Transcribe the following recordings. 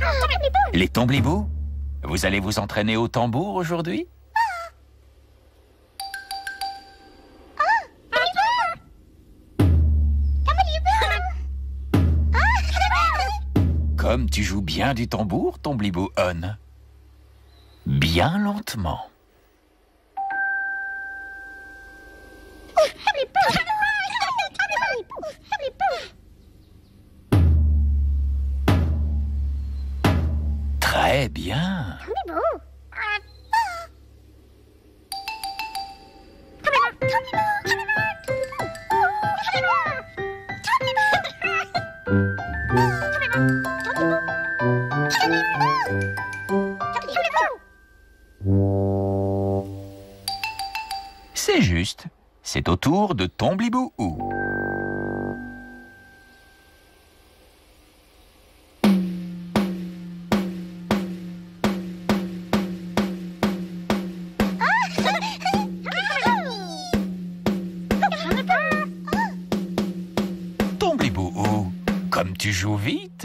Les tomblibous, vous allez vous entraîner au tambour aujourd'hui? Comme tu joues bien du tambour, Tomblibou On. Bien lentement. Très bien. C'est juste. C'est au tour de Tomblibou. Tomblibou, comme tu joues vite,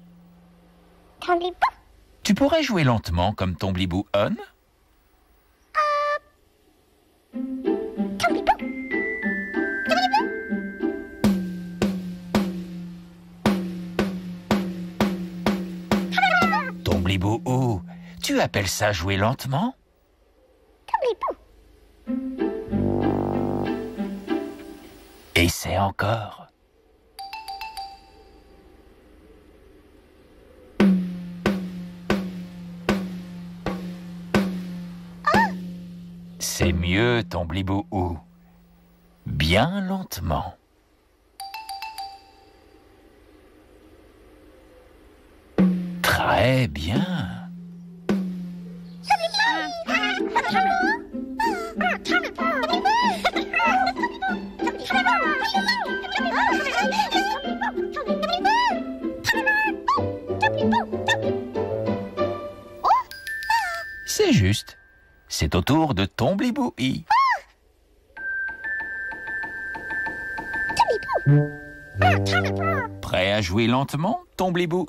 tu pourrais jouer lentement comme Tomblibou On? Tomblibou, tu appelles ça jouer lentement? Essaie encore. C'est mieux, Tomblibou. Bien lentement. Très bien. C'est juste. C'est au tour de Tomblibou. Prêt à jouer lentement, Tomblibou?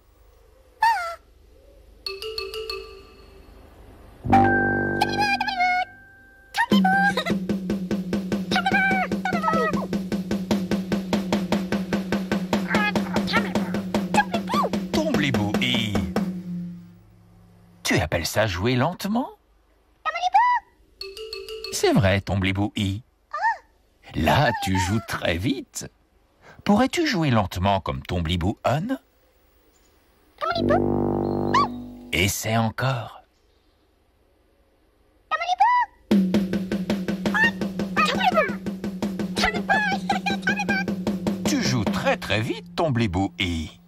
Tomblibou. Tu appelles ça jouer lentement? C'est vrai, Tomblibou. Là, tu joues très vite. Pourrais-tu jouer lentement comme Tomblibou On? Essaie encore. Tu joues très très vite, Tomblibou.